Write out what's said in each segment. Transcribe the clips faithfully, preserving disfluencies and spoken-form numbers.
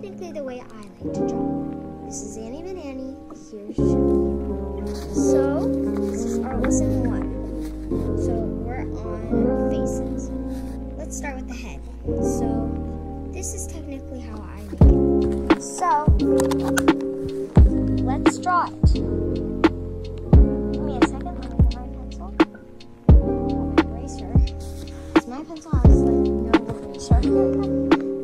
technically the way I like to draw. This is Annie Banani. Here's Shelly. So, this is our lesson one. So, we're on faces. Let's start with the head. So, this is technically how I make it. So, let's draw it. Give me a second. Let me get my pencil. My eraser. Because my pencil has like no eraser.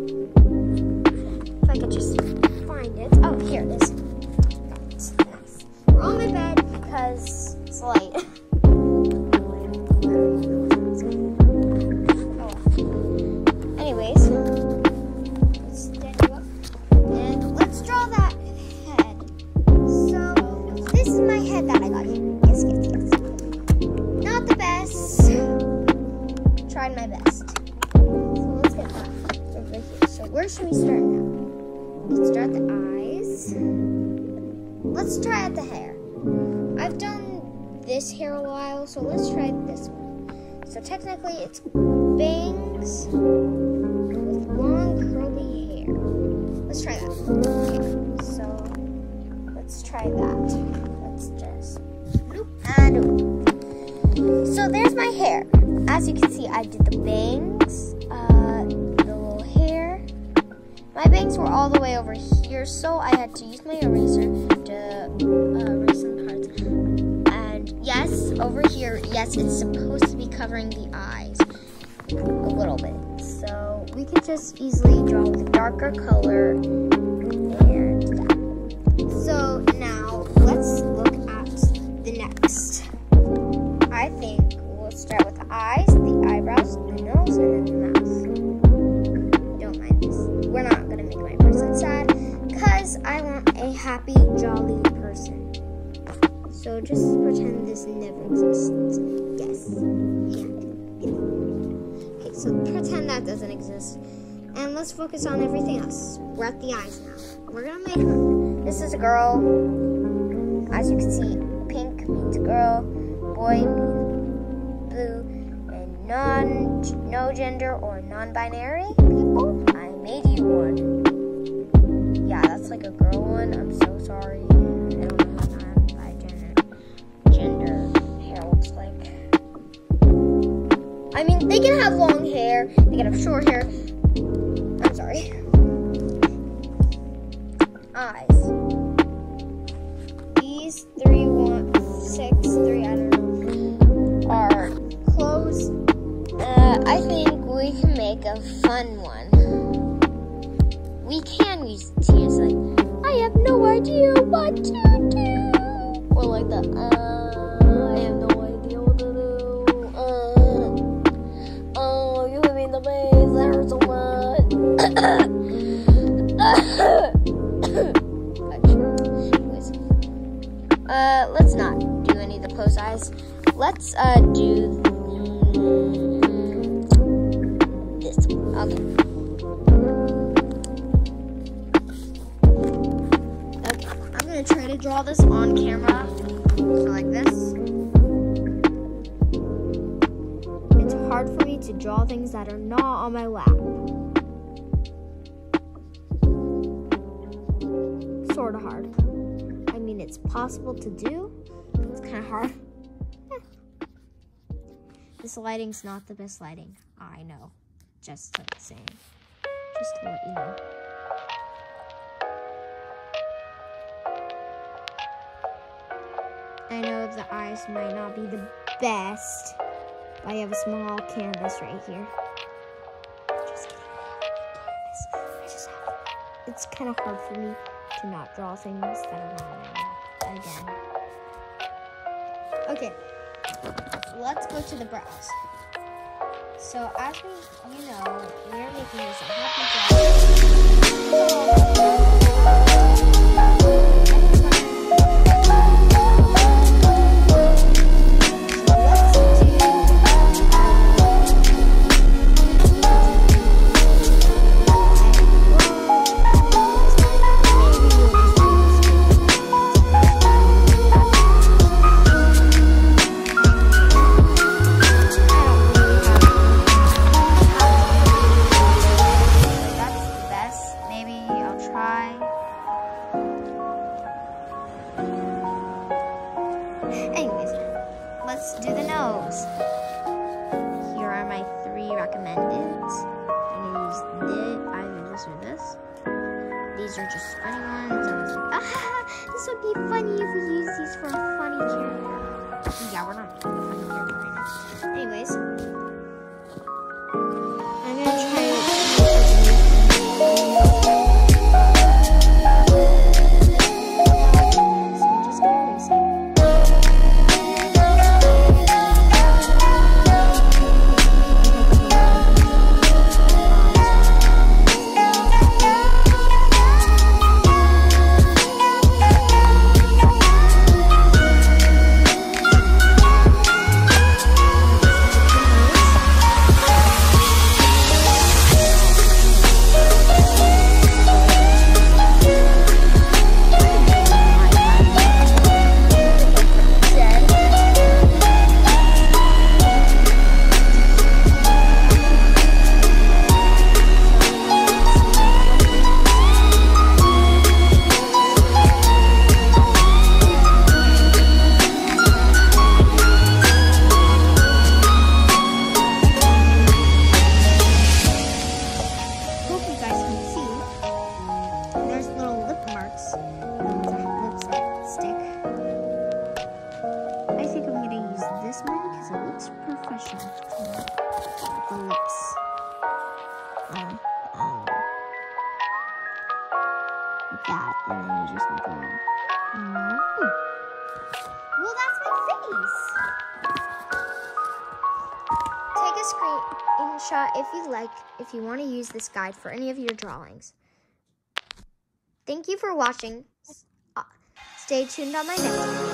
If I could just find it. Oh, here it is. Got it. Yes. We're on my bed because it's light. Anyways, let's stand you up and let's draw that head. So this is my head that I got here. Yes, yes, yes. Not the best. Tried my best. So let's get that over here. So where should we start now? Let's start the eyes. Let's try out the hair. I've done this hair a while, so let's try this one. So technically it's bangs with long curly hair. Let's try that. Okay, so let's try that. Let's just loop and loop. So there's my hair. As you can see, I did the bangs, uh, the little hair. My bangs were all the way over here, so I had to use my eraser to uh, erase some parts. And yes, over here, yes, it's supposed to be covering the eyes a little bit. So we could just easily draw with a darker color and that. So now let's look at the next. I think we'll start with the eyes, the eyebrows, the nose, and then the mouth. Don't mind this. We're not gonna make my person sad because I want a happy, jolly person. So just pretend this never exists. Yes. Yeah. Yeah. Okay, so pretend that doesn't exist. And let's focus on everything else. We're at the eyes now. We're gonna make her. This is a girl. As you can see, pink means a girl, boy means blue, and non no gender or non-binary people. I made you one. Yeah, that's like a girl one. I'm so sorry. I don't know what non-gender gender hair looks like. I mean, they can have long hair, they can have short hair. I'm sorry. Eyes. These three, one, six, three, I don't know, are closed. Uh, I think we can make a fun one. We can use tears like, I have no idea what to do. Or like the, uh, I have no idea what to do. Uh, oh, you hit me in the face, that hurts so much. Anyways, uh, let's not do any of the pose eyes. Let's, uh, do this one. Okay. Okay, I'm gonna try to draw this on camera. So like this. It's hard for me to draw things that are not on my lap. Sort of hard. I mean, it's possible to do. It's kind of hard. Eh. This lighting's not the best lighting. I know. Just like saying. Just to let you know. I know the eyes might not be the best, but I have a small canvas right here. Just kidding. I just have it. It's kind of hard for me to not draw things that are not on my lap again. Okay, let's go to the brows. So as we, you know, we're making this a happy brow. I'll try Anyways, let's do the nose. Here are my three recommended. I'm gonna use this, either this or this. These are just funny ones. I was like, ah, this would be funny if we use these for a funny character. Yeah, we're not making a funny character right now. Anyways, I'm gonna try it. That, and then you just make a little. Mm-hmm. Well, that's my face. Take a screenshot if you like, if you want to use this guide for any of your drawings. Thank you for watching. Uh, stay tuned on my next video.